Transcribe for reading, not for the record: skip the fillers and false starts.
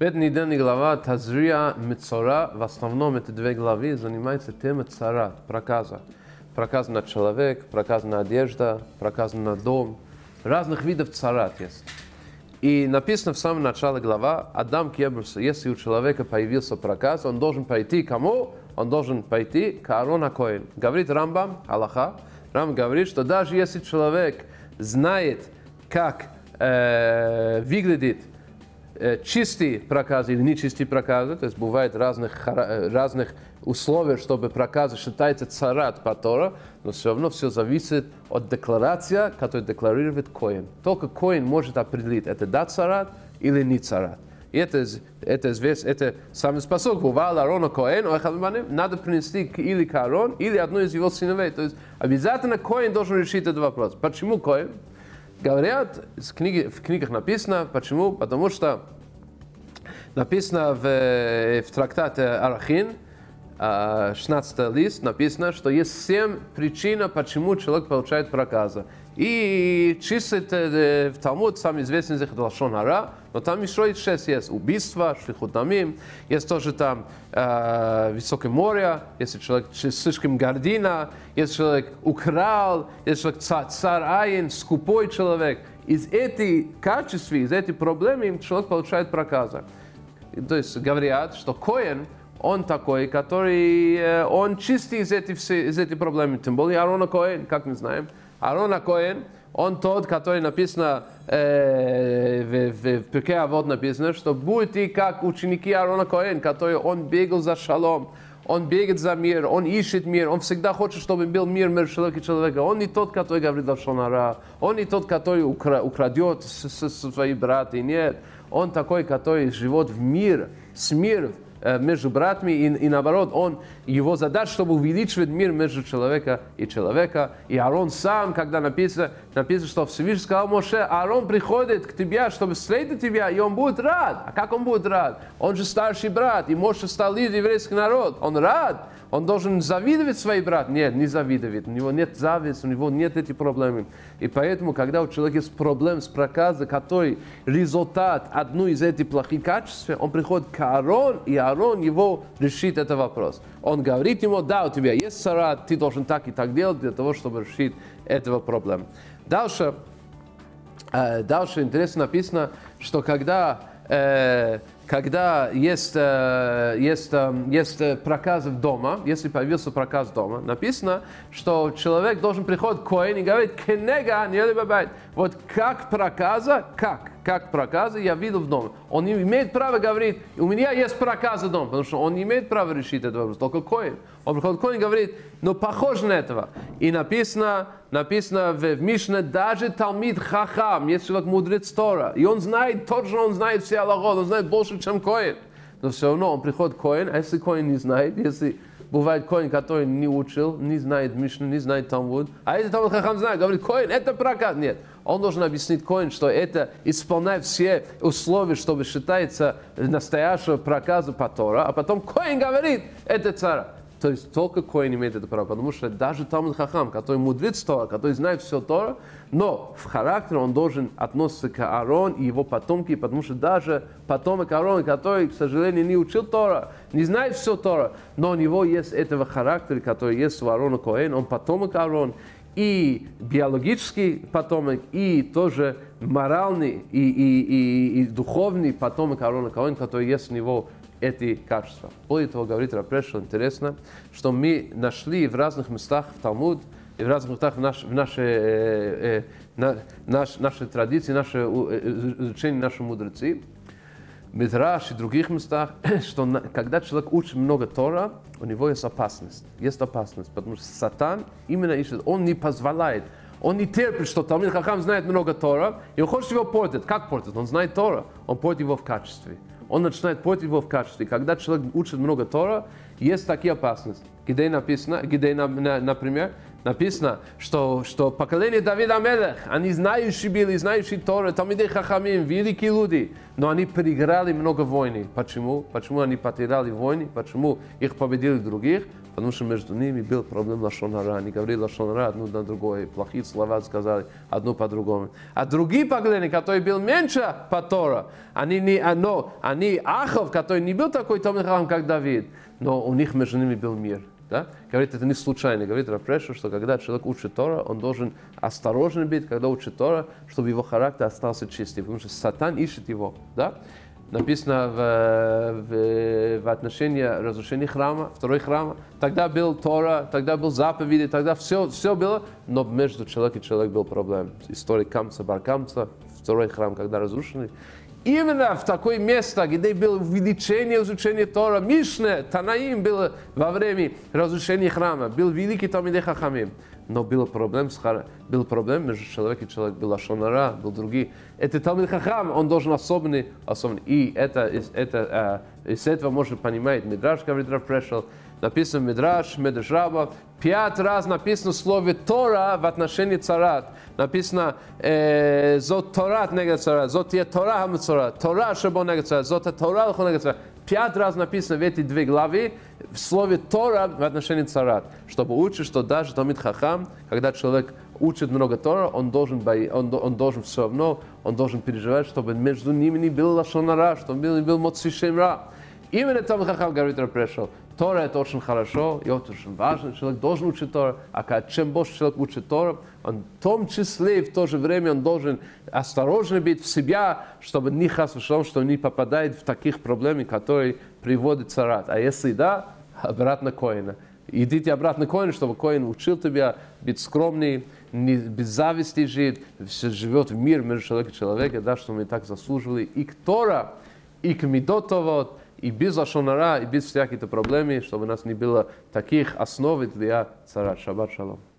Эта недельная глава Тазрия Мецора, в основном эти две главы занимаются темой цара, проказа. Проказа на человека, проказа на одежда, проказа на дом. Разных видов царат есть. И написано в самом начале глава, Адам Кебрус, если у человека появился проказ, он должен пойти к кому? Он должен пойти к Аарону Коэн. Говорит Рамбам, Аллаха, Рамбам говорит, что даже если человек знает, как выглядит чистый проказ или нечистый проказ, то есть бывает разных условий, чтобы проказ считается царат по Тору, но все равно все зависит от декларации, которую декларирует Коэн. Только Коэн может определить, это да царат или не царат. И это самый способ. Бывало Аарона Коэн, надо принести или к Аарону, или одну из его сыновей. То есть обязательно Коэн должен решить этот вопрос. Почему Коэн? Говорят, в книгах написано, почему? Потому что написано в трактате Арахин, 16 лист, написано, что есть 7 причин, почему человек получает проказа. И числит в Талмуд, самый известный из них, Лашон Ара, но там еще 6 есть. Убийство, шлихут дамим, есть тоже там высокое море, если человек слишком гордина, если человек украл, если человек царь Айн, скупой человек. Из этих качеств, из этих проблем человек получает проказа. То есть говорят, что Коэн, он такой, который, он чистый из этих проблем. Тем более Аарон Коэн, как мы знаем. Аарон Коэн, он тот, который написано в Перкей Авот написано, что будете как ученики Аарона Коэн, который он бегал за шалом, он бегает за мир, он ищет мир, он всегда хочет, чтобы был мир между человеком и человеком. Он не тот, который говорит лашон ара, он не тот, который украдет своих братьев, нет. Он такой, который живет в мир, с миром между братьями, и наоборот, его задача, чтобы увеличивать мир между человека и человека. И Аарон сам, когда написано, что Всевышний сказал Моше, Аарон приходит к тебе, чтобы встретить тебя, и он будет рад. А как он будет рад? Он же старший брат, и Моше стал лидером еврейского народа. Он рад. Он должен завидовать своим братьям. Нет, не завидовать. У него нет зависти, у него нет этих проблем. И поэтому, когда у человека есть проблем с проказом, который результат одной из этих плохих качеств, он приходит к Аарону, и Аарон его решит этот вопрос. Он говорит ему, да, у тебя есть царат, ты должен так и так делать для того, чтобы решить эту проблему. Дальше интересно написано, что когда есть проказ дома, если появился проказ дома, написано, что человек должен приходить к Коэн и говорить, кенега не либабайт. Вот как проказа я видел в доме. Он не имеет права говорить, у меня есть проказа дома, потому что он не имеет права решить этот вопрос, только Коэн. Он приходит к Коэн и говорит, но похоже на этого. И написано в Мишне, даже Талмид Хахам, есть человек мудрец Тора, и он знает, точно он знает все аллахот, он знает больше, чем Коэн. Но все равно он приходит к Коэн, а если Коэн не знает, если бывает Коэн, который не учил, не знает Мишну, не знает Талмуд, а если Талмид Хахам знает, говорит, Коэн, это проказ. Нет. Он должен объяснить Коэн, что это исполняет все условия, чтобы считается настоящего проказа по Тору, а потом Коэн говорит, это царь. То есть только Коэн имеет это право, потому что даже Талмид Хахам, который мудрец Тора, который знает все Тора, но в характере он должен относиться к Аарону и его потомки, потому что даже потомок Аарона, который, к сожалению, не учил Тора, не знает все Тора, но у него есть этого характера, который есть у Аарона Коэн, он потомок Аарона, и биологический потомок, и тоже моральный и духовный потомок Аарона Коэн, который есть у него эти качества. Более того, говорит Рав Прешел, интересно, что мы нашли в разных местах в Талмуд, и в разных местах в нашей традиции, наше изучение наших мудрецов, в Мидраш и других местах, что когда человек учит много Тора, у него есть опасность. Есть опасность, потому что Сатан именно ищет, он не позволяет, он не терпит, что Талмид Хахам знает много Тора, и он хочет его портить. Как портить? Он знает Тора, он портит его в качестве. Он начинает портить его в качестве. Когда человек учит много Тора, есть такие опасности. Где например, написано, что поколение Давида Амелех, они знающие Тору, Талмидей Хахамим, великие люди, но они проиграли много войн. Почему? Почему они потеряли войны? Почему их победили других? потому что между ними был проблем лашон ара. Они говорили лашон ара одно на другое, плохие слова сказали одно по-другому. А другие поколения, которые был меньше по Тора, они Ахав, который не был такой Талмид Хахам, как Давид, но у них между ними был мир. Да? Говорит, это не случайно. Говорит Рав Прешер, что когда человек учит Тора, он должен осторожно быть, когда учит Тора, чтобы его характер остался чистым, потому что Сатан ищет его. Да? Написано в отношении разрушения храма, второй храма. Тогда был Тора, тогда был заповеди, тогда все было, но между человеком и человеком был проблем. История Камца, Бар Камца, второй храм, когда разрушенный. Именно в такое место, где было увеличение изучения Тора, Мишне, Танаим было во время разрушения храма, был великий Талмидей Хахамим. Но был проблем между человеком и человеком, был лашон ара, был другие. Это Талмид Хахам, он должен особенный. И из этого можно понимать, Мидраш, говорит Рав Прешер, написано Мидраш Раба, 5 раз написано слово Тора в отношении царат. Написано зот Торат негед царат, зот е Тора хам царат, Тора шебо негед царат, зот Тора лхо негед царат. 5 раз написано в эти 2 главы в слове Тора в отношении царат, чтобы учить, что даже Талмид Хахам, когда человек учит много Тора, он должен все равно, он должен переживать, чтобы между ними не был лашон ара, чтобы не был моци шем ра. Именно Талмид Хахам говорит Рав Прешер, Тора это очень хорошо и очень важно, человек должен учить Тора, а чем больше человек учит Тора, он в том числе и в то же время он должен осторожно быть в себя, чтобы не что не попадает в таких проблем, которые приводят царат. А если да, обратно Коэна. Идите обратно к Коэну, чтобы Коэн учил тебя быть скромным, не без зависти жить, живет в мир между человеком и человеком, да, что мы так заслуживали и к Тора, и к Мидотовод, и без лашон ара, и без всяких проблем, чтобы у нас не было таких основ для царат. Шаббат шалом.